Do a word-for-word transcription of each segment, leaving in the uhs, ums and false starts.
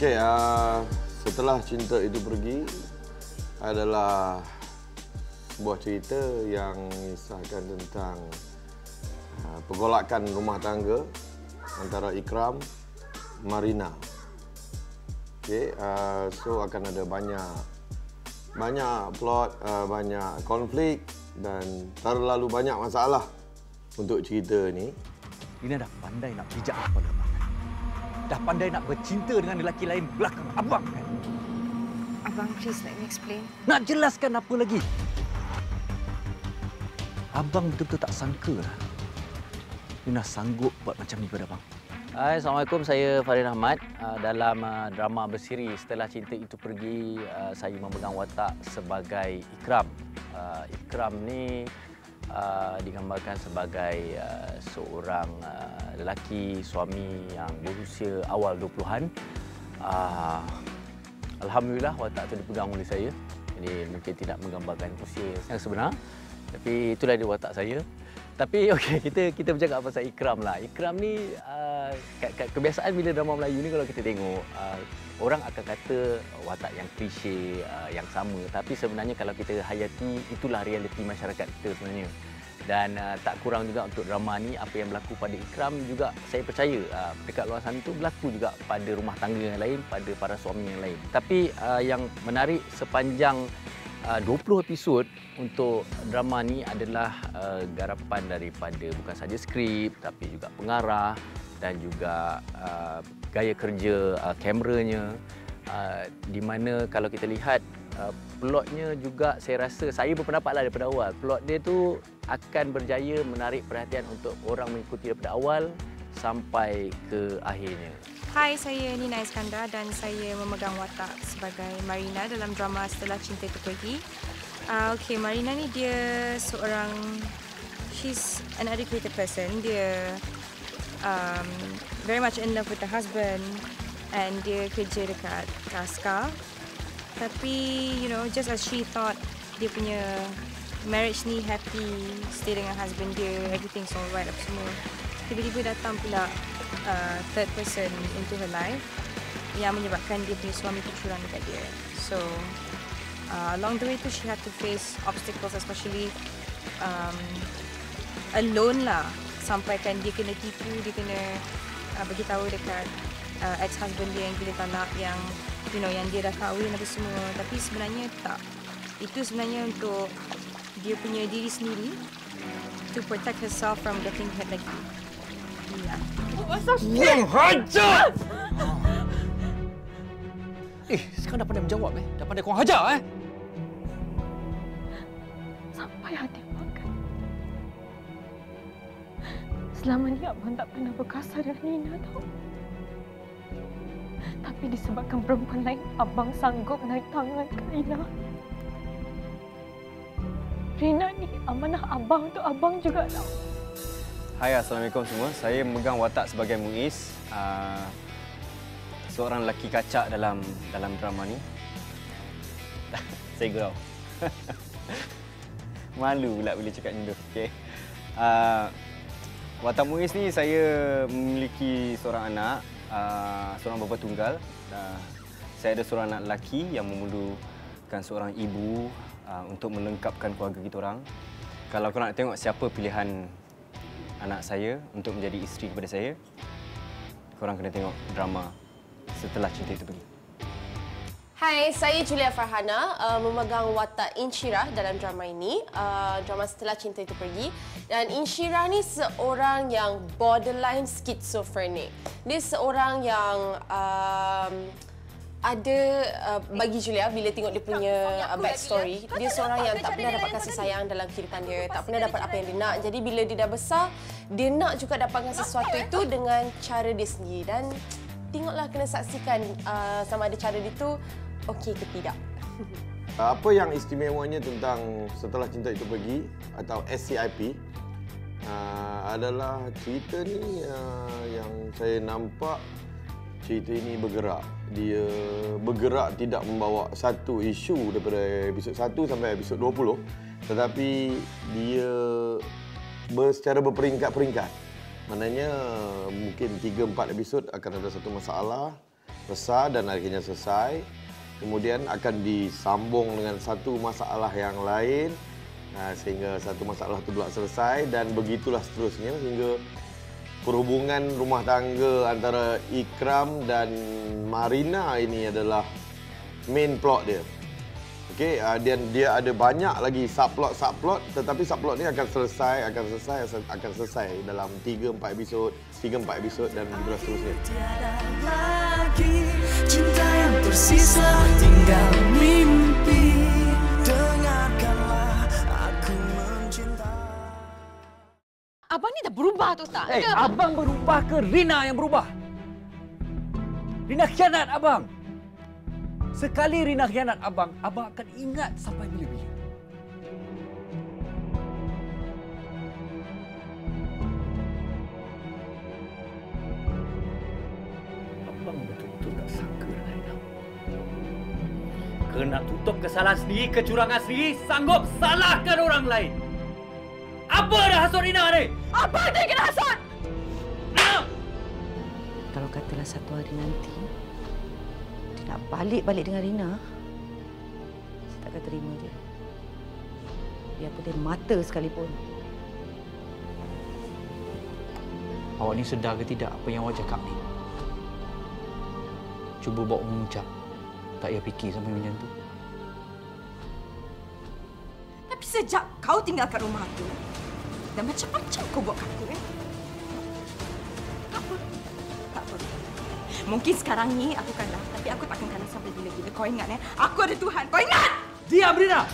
Okey, uh, setelah cinta itu pergi adalah sebuah cerita yang mengisahkan tentang uh, pergolakan rumah tangga antara Ikram, Marina. Okey, uh, so akan ada banyak banyak plot, uh, banyak konflik dan terlalu banyak masalah untuk cerita ni. Rina dah pandai nak pijak kepala abang. Dah pandai nak bercinta dengan lelaki lain belakang abang kan? Abang, please let me explain. Nak jelaskan apa lagi? Abang betul-betul tak sangka lah Rina sanggup buat macam ni pada abang. Hai, Assalamualaikum. Saya Farid Ahmad. Dalam drama bersiri Setelah Cinta Itu Pergi, saya memegang watak sebagai Ikram. Ikram ni digambarkan sebagai seorang lelaki, suami yang berusia awal dua puluhan. Alhamdulillah watak itu dipegang oleh saya. Jadi mungkin tidak menggambarkan usia yang sebenar, tapi itulah dia watak saya. Tapi okey, kita kita bercakap pasal Ikram lah. Ikram ni uh, kebiasaan bila drama Melayu ni kalau kita tengok, uh, orang akan kata watak yang klise, uh, yang sama. Tapi sebenarnya kalau kita hayati, itulah realiti masyarakat kita sebenarnya. Dan uh, tak kurang juga untuk drama ni, apa yang berlaku pada Ikram juga saya percaya uh, dekat luar sana tu berlaku juga pada rumah tangga yang lain, pada para suami yang lain. Tapi uh, yang menarik sepanjang Uh, dua puluh episod untuk drama ni adalah uh, garapan daripada bukan saja skrip tapi juga pengarah dan juga uh, gaya kerja uh, kameranya, uh, di mana kalau kita lihat uh, plotnya juga saya rasa, saya berpendapatlah daripada awal plot dia tu akan berjaya menarik perhatian untuk orang mengikuti daripada awal sampai ke akhirnya. Hai, saya Nina Iskandar dan saya memegang watak sebagai Marina dalam drama Setelah Cinta Itu Pergi. Uh, okay, Marina ni dia seorang, she's an educated person. Dia um, very much in love with her husband and dia kerja dekat Kaskar. Tapi, you know, just as she thought dia punya marriage ni happy, stay dengan husband dia, everything's alright apa semua. Tiba-tiba datang pula uh, third person into her life yang menyebabkan dia punya suami tu curang dekat dia. So, uh, along the way tu she had to face obstacles, especially um, alone lah. Sampaikan dia kena tipu, dia kena uh, beritahu dekat uh, ex-husband dia yang gila talak, yang you know, yang dia dah kahwin apa semua. Tapi sebenarnya tak. Itu sebenarnya untuk dia punya diri sendiri, to protect herself from getting hurt lagi. Ya. Kurang hajar! Eh, sekarang dah pandai menjawab eh. Dah pandai kurang hajar eh. Sampai hati makan. Selama ni abang tak pernah berkasar dengan Nina tau. Tapi disebabkan perempuan lain, abang sanggup naik tangan ke Rina. Rina ni amanah abang tu abang juga tau. Hai, Assalamualaikum semua. Saya memegang watak sebagai Muiz, uh, seorang lelaki kacak dalam dalam drama ni. Saya gurau. Malu pula bila cakap macam tu. Okay. Uh, watak Muiz ni, saya memiliki seorang anak, uh, seorang bapa tunggal. Uh, saya ada seorang anak lelaki yang memerlukan seorang ibu uh, untuk melengkapkan keluarga kita orang. Kalau korang nak tengok siapa pilihan anak saya untuk menjadi isteri kepada saya, korang kena tengok drama Setelah Cinta Itu Pergi. Hai, saya Julia Farhana, uh, memegang watak Inshirah dalam drama ini, uh, drama Setelah Cinta Itu Pergi. Dan Inshirah ni seorang yang borderline schizophrenic. Dia seorang yang um, ada, uh, bagi Julia, bila tengok dia punya uh, backstory, dia seorang yang tak pernah dapat kasih sayang dalam kehidupan dia, tak pernah dapat apa yang dia nak. Jadi bila dia dah besar, dia nak juga dapatkan sesuatu itu dengan cara dia sendiri. Dan tengoklah, kena saksikan uh, sama ada cara dia tu okey ke tidak. Apa yang istimewanya tentang Setelah Cinta Itu Pergi atau S C I P uh, adalah cerita ni uh, yang saya nampak cerita ini bergerak. Dia bergerak tidak membawa satu isu daripada episod satu sampai episod dua puluh, tetapi dia ber, secara berperingkat-peringkat. Maknanya mungkin tiga empat episod akan ada satu masalah besar dan akhirnya selesai. Kemudian akan disambung dengan satu masalah yang lain uh, sehingga satu masalah itu pula selesai dan begitulah seterusnya hingga perhubungan rumah tangga antara Ikram dan Marina ini adalah main plot dia. Okey, uh, dan dia ada banyak lagi subplot-subplot tetapi subplot ni akan selesai akan selesai akan selesai dalam tiga empat episod, tiga empat episod dan begitulah seterusnya. Cinta yang tersisa tinggal mimpi. Dengarkanlah aku mencinta. Abang ni dah berubah tu tak? Eh, hey, Ada abang berubah ke Rina yang berubah? Rina khianat abang. Sekali Rina khianat abang, abang akan ingat sampai bila-bila. Abang betul-betul tak sangka dengan Rina. Kena tutup kesalahan sendiri, kecurangan sendiri, sanggup salahkan orang lain. Apa dah hasut Rina ni? Abang tu yang kena hasut! Rina! Kalau katalah satu hari nanti dia nak balik-balik dengan Rina, saya tak akan terima dia. Biarpun dia mata sekalipun. Awak ni sedar ke tidak apa yang awak cakap ni? Cuba bawa mengucap. Tak payah fikir sampai macam tu. Tapi sejak kau tinggalkan rumah tu, dan macam-macam kau buat kat aku, eh? Tak apa. Tak apa. Mungkin sekarang ni aku kalah, tapi aku takkan kalah sampai bila-bila. Kau ingat, eh? Aku ada Tuhan. Kau ingat? Diam, Rina!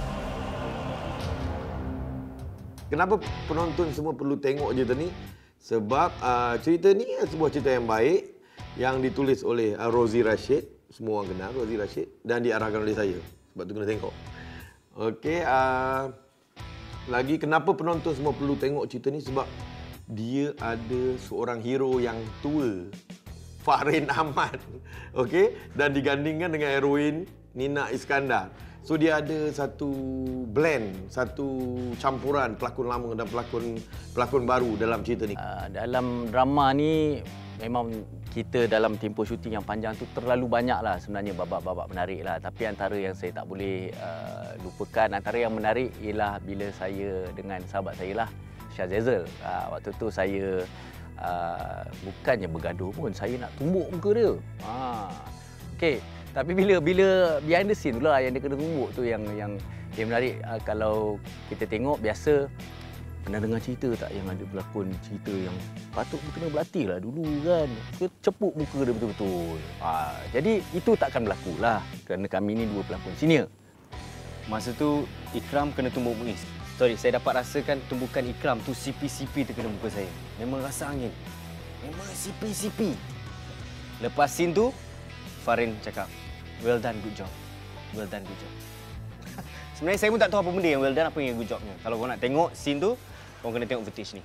Kenapa penonton semua perlu tengok cerita ni? Sebab uh, cerita ni sebuah cerita yang baik yang ditulis oleh uh, Rosie Rashid. Semua orang kenal Rosie Rashid dan diarahkan oleh saya. Sebab tu kena tengok. Okey, uh, lagi kenapa penonton semua perlu tengok cerita ni? Sebab dia ada seorang hero yang tua, Farin Ahmad. Okey, dan digandingkan dengan heroin Nina Iskandar. So dia ada satu blend, satu campuran pelakon lama dan pelakon pelakon baru dalam cerita ni. Uh, dalam drama ni memang kita dalam tempoh syuting yang panjang tu terlalu banyaklah sebenarnya babak-babak menarik lah. Tapi antara yang saya tak boleh uh, lupakan, antara yang menarik ialah bila saya dengan sahabat saya lah, Syazazel. Uh, waktu tu saya uh, bukannya bergaduh pun, saya nak tumbuk muka dia. Ha. Okey. Tapi bila bila behind the scene tu lah yang dia kena tumbuk tu yang yang yang menarik. Uh, kalau kita tengok biasa, pernah dengar cerita tak yang ada pelakon cerita yang patut dia kena berlatih lah dulu kan. Dia cepuk muka dia betul-betul. Ha, jadi itu takkan berlaku lah kerana kami ni dua pelakon senior. Masa tu Ikram kena tumbuk Muiz. Sorry, saya dapat rasakan tumbukan Ikram tu sipi-sipi terkena muka saya. Memang rasa angin. Memang sipi-sipi. Lepas scene tu, Farin cakap, well done, good job. Well done, good job. Sebenarnya saya pun tak tahu apa benda yang well done, apa yang good jobnya. Kalau kau nak tengok scene tu, kau kena tengok footage ni.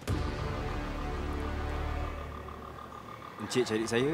Encik cari saya.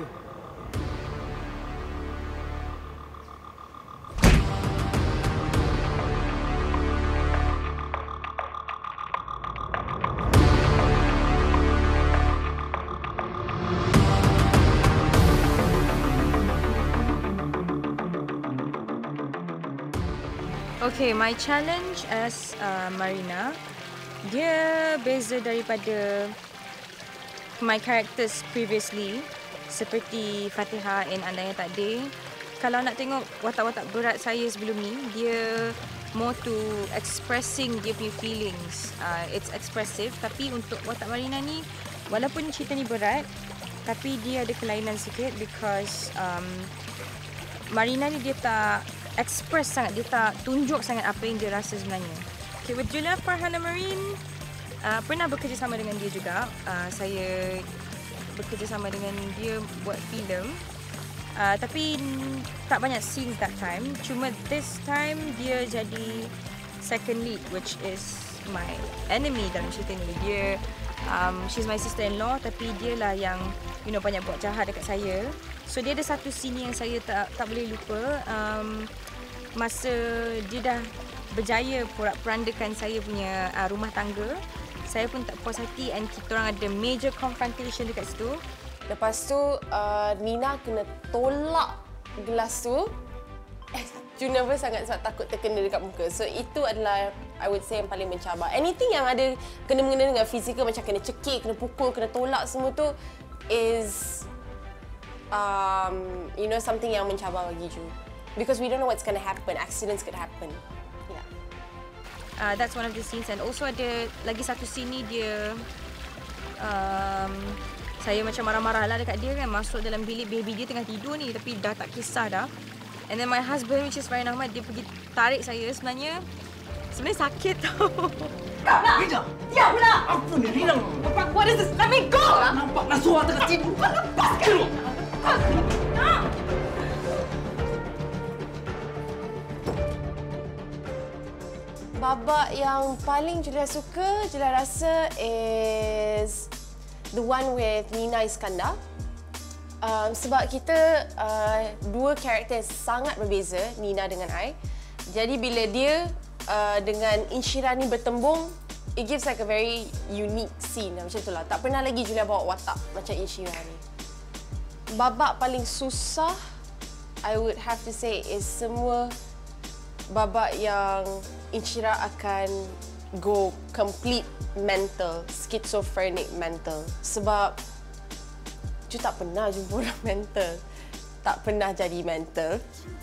Okay, my challenge as uh, Marina, dia beza daripada my characters previously seperti Fatihah and Andai Yang Takdir. Kalau nak tengok watak-watak berat saya sebelum ni, dia more to expressing dia punya feelings. Uh, it's expressive, tapi untuk watak Marina ni, walaupun cerita ni berat, tapi dia ada kelainan sikit because um, Marina ni dia tak express sangat, dia tak tunjuk sangat apa yang dia rasa sebenarnya. Okay, with Julia Farhana Marine, uh, pernah bekerja sama dengan dia juga. Uh, saya bekerja sama dengan dia buat filem. Uh, tapi tak banyak scenes that time. Cuma this time dia jadi second lead, which is my enemy dalam cerita ni. Dia, um, she's my sister-in-law, tapi dia lah yang, you know, banyak buat jahat dekat saya. So dia ada satu scene yang saya tak tak boleh lupa. Um, masa dia dah berjaya porak-porandakan saya punya uh, rumah tangga, saya pun tak puas hati and kita orang ada major confrontation dekat situ. Lepas tu uh, Nina kena tolak gelas tu. Eh, Junior pun sangat sebab takut terkena dekat muka. So itu adalah I would say yang paling mencabar. Anything yang ada kena mengena dengan fizikal macam kena cekik, kena pukul, kena tolak semua tu is um, you know something yang mencabar bagi Ju. Because we don't know what's going to happen. Accidents could happen. Yeah. Uh, that's one of the scenes, and also ada lagi satu scene ni dia um, saya macam marah-marah lah dekat dia kan, masuk dalam bilik baby dia tengah tidur ni tapi dah tak kisah dah. And then my husband, which is Farhan Ahmad, dia pergi tarik saya. Sebenarnya, sebenarnya sakit tau. Rina! Diam pula! Apa ni, Rina? What is this? Let me go! Nampak Nasuha tengah tidur. Lepaskan! Babak yang paling Julia suka, Julia rasa is the one with Nina Iskandar. Um, sebab kita uh, dua karakter sangat berbeza, Nina dengan I. Jadi bila dia uh, dengan Inshira ni bertembung, it gives like a very unique scene. Macam itulah. Tak pernah lagi Julia bawa watak macam Inshira ni. Babak paling susah, I would have to say, is semua babak yang Inshira akan go complete mental, schizophrenic mental. Sebab Ju tak pernah jumpa orang mental. Tak pernah jadi mental.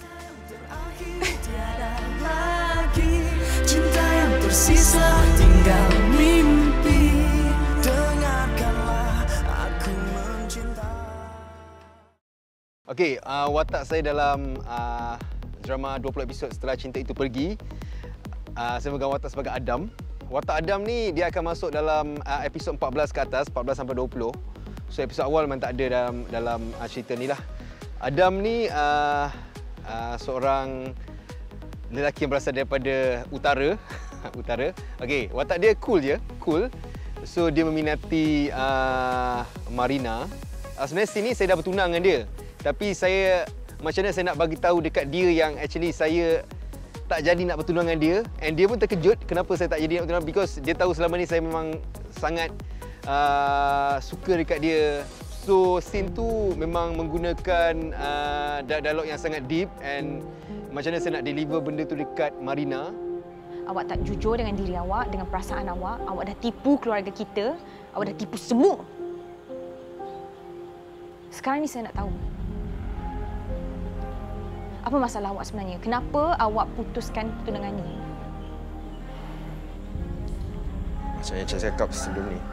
Cinta yang tersisa tinggal mimpi. Dengarkanlah aku mencinta. Okey, uh, watak saya dalam uh, drama dua puluh episod Setelah Cinta Itu Pergi. Uh, saya memegang watak sebagai Adam. Watak Adam ni dia akan masuk dalam uh, episod empat belas ke atas, empat belas sampai dua puluh. So episod awal memang tak ada dalam dalam uh, cerita ni lah. Adam ni uh, uh, seorang lelaki yang berasal daripada utara. utara. Okey, watak dia cool je, cool. So dia meminati uh, Marina. Uh, sebenarnya sini saya dah bertunang dengan dia. Tapi saya macam mana saya nak bagi tahu dekat dia yang actually saya tak jadi nak bertunang dengan dia, and dia pun terkejut kenapa saya tak jadi nak bertunang, because dia tahu selama ni saya memang sangat Uh, suka dekat dia. So scene tu memang menggunakan uh, dialog yang sangat deep, and macam mana saya nak deliver benda tu dekat Marina. Awak tak jujur dengan diri awak, dengan perasaan awak. Awak dah tipu keluarga kita. Awak dah tipu semua. Sekarang ni saya nak tahu. Apa masalah awak sebenarnya? Kenapa awak putuskan pertunangan ni? Macam yang saya cakap sebelum ni.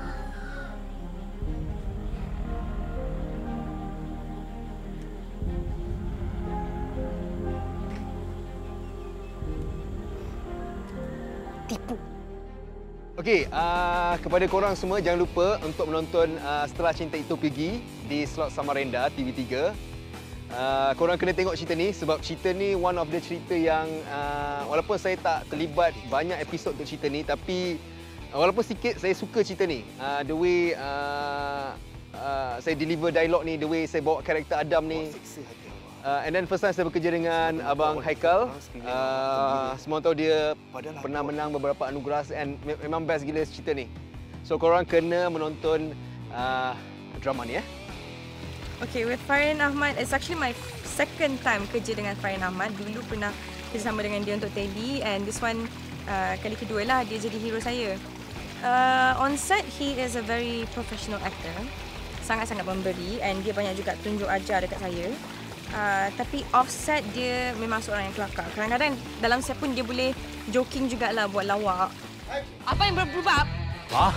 Tipu. Okey, uh, kepada korang semua jangan lupa untuk menonton uh, Setelah Cinta Itu Pergi di slot Samarinda T V tiga. Uh, korang kena tengok cerita ni sebab cerita ni one of the cerita yang uh, walaupun saya tak terlibat banyak episod untuk cerita ni, tapi uh, walaupun sikit saya suka cerita ni. Uh, the way uh, uh, saya deliver dialog ni, the way saya bawa karakter Adam ni. Uh, and then first time saya bekerja dengan Abang Haikal. Uh, semua tahu dia pernah menang beberapa anugerah, and me- memang best gila cerita ni. So korang kena menonton uh, drama ni ya. Okay, with Farhan Ahmad, it's actually my second time kerja dengan Farhan Ahmad. Dulu pernah bersama dengan dia untuk Teddy, and this one uh, kali kedua lah dia jadi hero saya. Uh, on set, he is a very professional actor. Sangat-sangat memberi, and dia banyak juga tunjuk ajar dekat saya. Uh, tapi offset dia memang seorang yang kelakar. Kadang-kadang dalam set pun dia boleh joking jugalah, buat lawak. Apa yang berubah? Ah,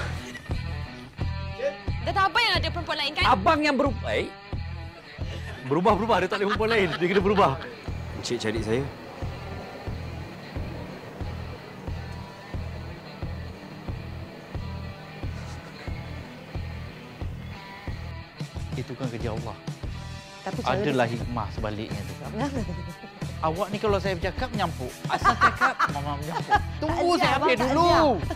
Dah tahu apa yang ada perempuan lain kan? abang yang berubah. Eh? Berubah-berubah, dia tak boleh perempuan lain. Dia kena berubah. Encik cari saya. Itu kan kerja Allah. Tapi cara Adalah hikmah sebaliknya tu. Awak ni kalau saya bercakap menyampuk. Asal cakap, mama menyampuk. Tunggu saya habis dulu.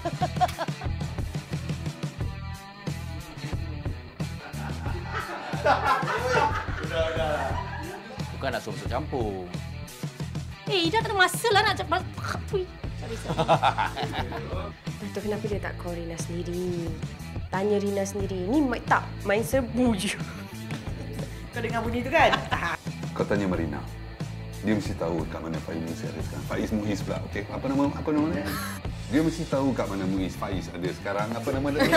Bukan nak suruh campur. Eh, Ida tak ada masa lah nak cepat. Sorry, sorry. Dato' kenapa dia tak call Rina sendiri? Tanya Rina sendiri. Ni tak main serbu je. Kau dengar bunyi tu kan? Kau tanya Marina. Dia mesti tahu kat mana Faiz Muiz ada sekarang. Faiz Muiz pula. Okey, apa nama apa nama dia? Dia mesti tahu kat mana Muiz Faiz ada sekarang. Apa nama dia?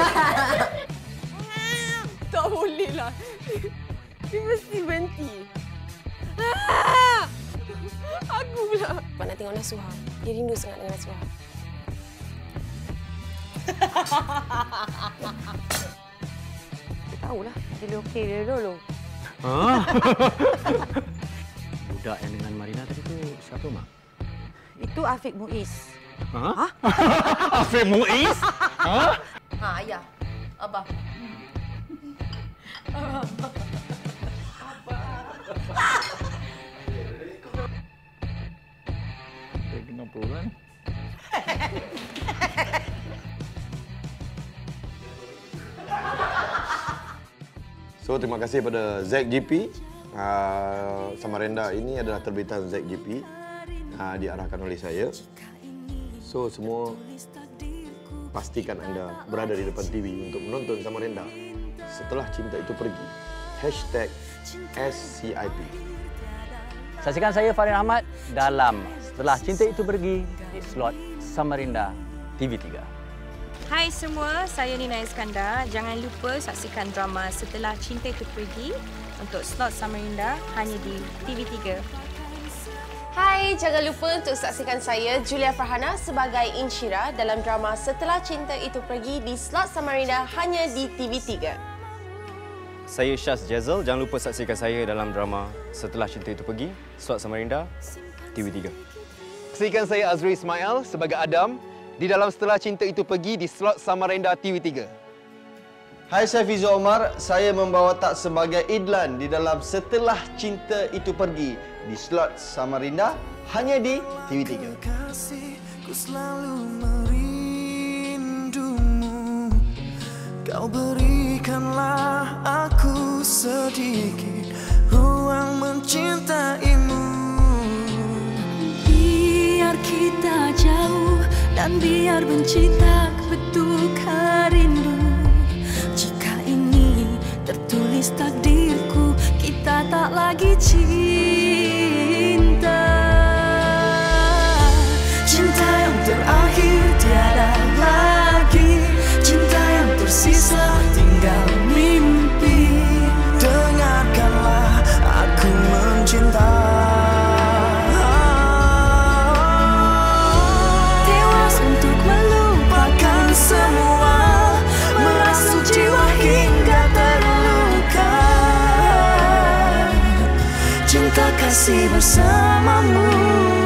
Tak boleh lah. Dia mesti berhenti. Aku pula. Mak nak tengok Nasuha. Dia rindu sangat dengan Nasuha. Dia tahulah. Dia okey dia dulu. Ha? Budak yang dengan Marina tadi tu siapa, Mak? Itu Afiq Muiz. Ha? Afiq Muiz? Ha? Ha, ayah. Abah. Kenapa kan? So, terima kasih pada Z G P. Uh, Samarinda ini adalah terbitan Z G P. Uh, diarahkan oleh saya. So, semua pastikan anda berada di depan T V untuk menonton Samarinda Setelah Cinta Itu Pergi. Hashtag S C I P. Saksikan saya Farin Ahmad dalam Setelah Cinta Itu Pergi di slot Samarinda T V tiga. Hai semua, saya Nina Iskandar. Jangan lupa saksikan drama Setelah Cinta Itu Pergi untuk slot Samarinda hanya di T V tiga. Hai, jangan lupa untuk saksikan saya Julia Farhana sebagai Inshira dalam drama Setelah Cinta Itu Pergi di slot Samarinda hanya di T V tiga. Saya Syaz Jazel. Jangan lupa saksikan saya dalam drama Setelah Cinta Itu Pergi, slot Samarinda, T V tiga. Saksikan saya Azri Ismail sebagai Adam di dalam Setelah Cinta Itu Pergi di slot Samarinda T V tiga. Hai, saya Fizul Omar. Saya membawa tak sebagai Idlan di dalam Setelah Cinta Itu Pergi di slot Samarinda hanya di T V tiga. Ku selalu merindumu. Kau berikanlah aku sedikit ruang mencintaimu. Biar kita jauh dan biar benci tak betulkan rindu. Jika ini tertulis takdirku, kita tak lagi cinta. Cinta yang terakhir tiada lagi. Cinta yang tersisa tinggal mimpi. Dengarkanlah aku mencinta. Tewas untuk melupakan semua, merasuk jiwa hingga terluka. Cinta kasih bersamamu.